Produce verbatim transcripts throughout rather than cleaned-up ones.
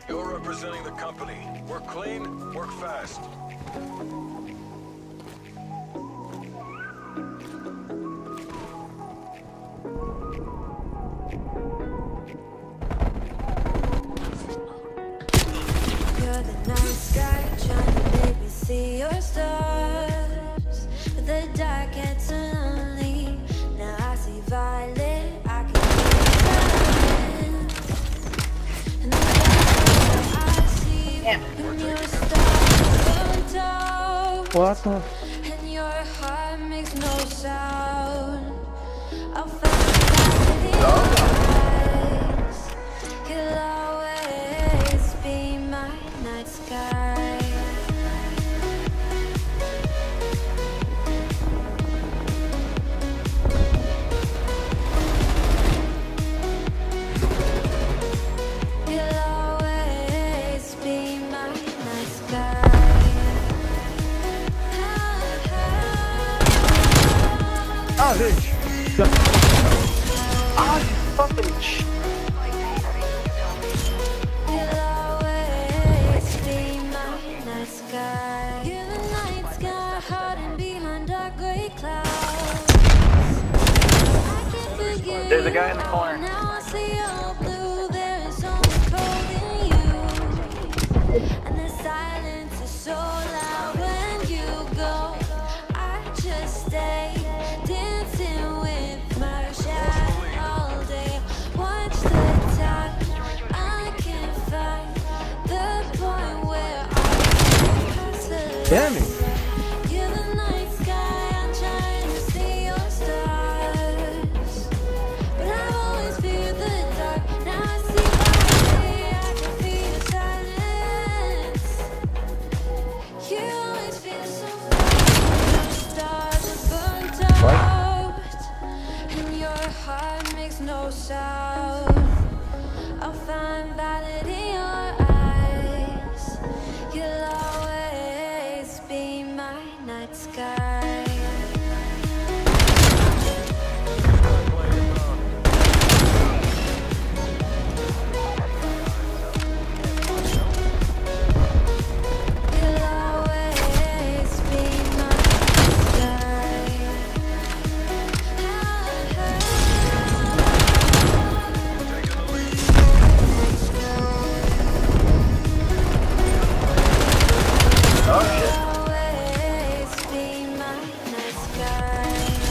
You're representing the company. Work clean, work fast. You're the night sky, trying to make me see your stars. But the dark gets lonely. Now I see violet, I can see silence. And the dark I see when your stars burnt out. What the? And your heart makes no sound. I'll find out in your eyes. You'll always be my night sky. You'll always be my night sky. Ah, bitch! Ah, fucking sh- You'll always be my night sky. You're the night sky, hiding behind dark gray clouds. I can't forget. There's a guy in the corner. Now I see all blue. There is almost cold in you, and the silence is so loud when you go. I just stay dancing with my shadow all day. Watch the time. I can't find the point where I Damn it! You're the night sky, I'm trying to see your stars. But I've always feared the dark. Now I see why I can feel your silence. You always feel so far. Your stars are burnt out, and your heart makes no sound. I'll find valid in your eyes. You'll always be my night sky. You'll always be my night Oh shit! always be my night sky.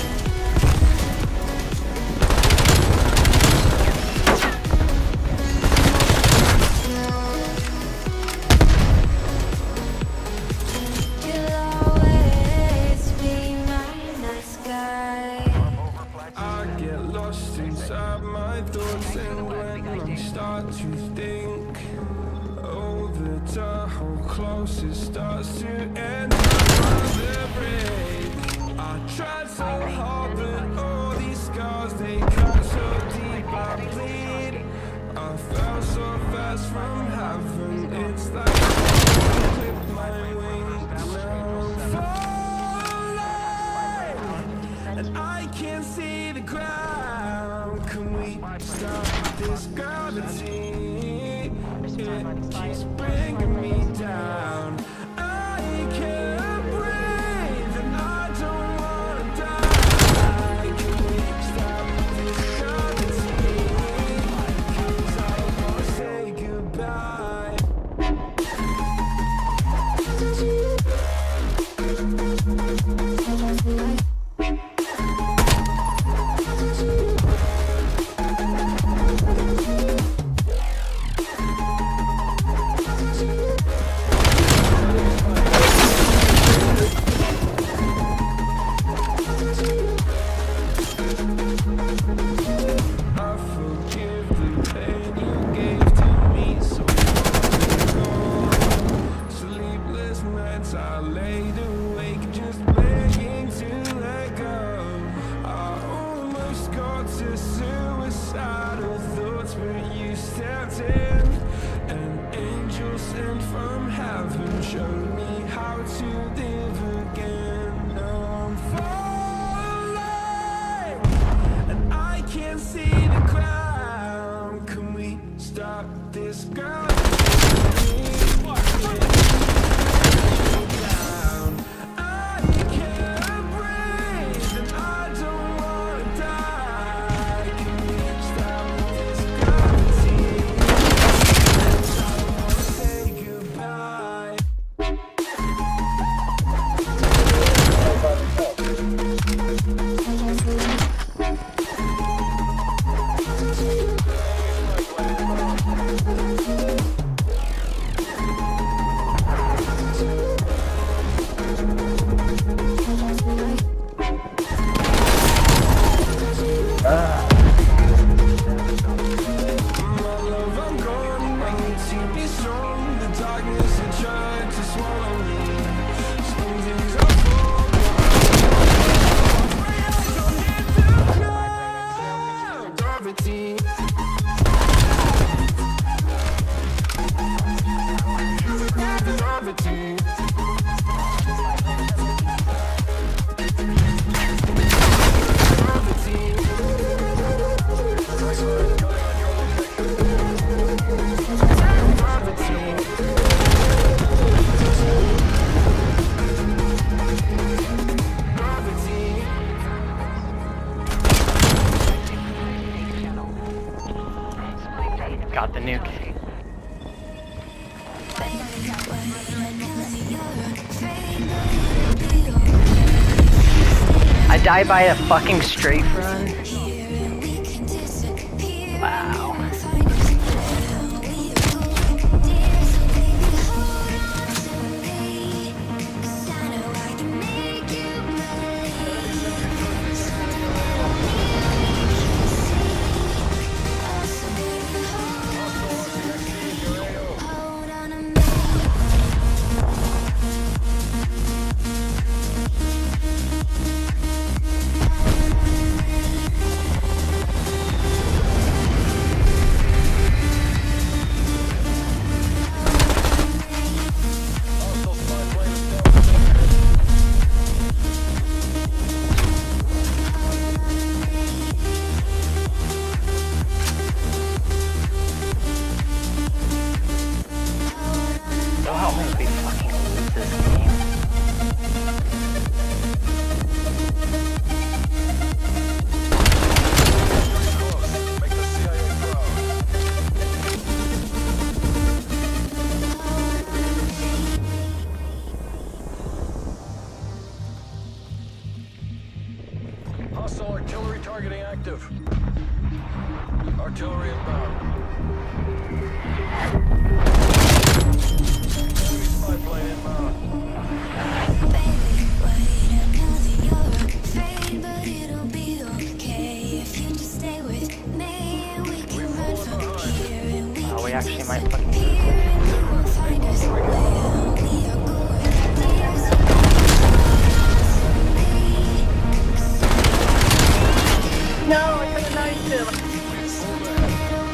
You'll always be my night sky. I get lost inside my thoughts, and when I start to think, oh, the dark hold close, it starts to end. The break. I tried so hard, but all these scars, they cut so deep, I bleed. I fell so fast from heaven, it's like I clipped my wings. Now I'm falling, and I can't see the ground. Can we stop this gravity? It keeps bringing me down. I can't breathe, and I don't wanna die. Can we stop this gravity? 'Cause I don't wanna say goodbye. I forgive the pain you gave to me so long ago. Sleepless nights I laid awake just begging to let go. I almost got to suicidal thoughts, but you stepped in. An angel sent from heaven showed me how to live again. Now I'm falling, and I can't see the ground. Can we stop this ground? Got the nuke. I die by a fucking strafe run? Wow. Don't help me if we fucking lose this game. Make the C I A proud. Hostile artillery targeting active. Artillery inbound. Enemy spy plane inbound. Oh, we actually might fucking lose this. No, I took a knife too.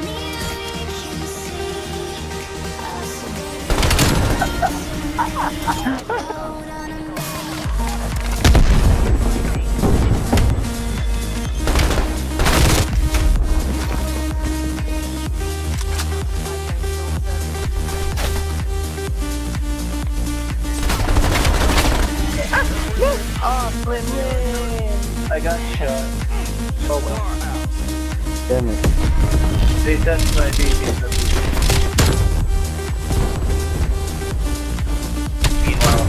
Oh, Flynn win! I got shot. Oh well. Damn it. They touched my B B. Meanwhile.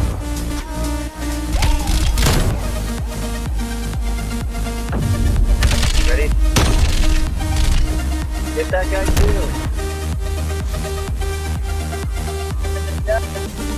Ready? Get that guy too.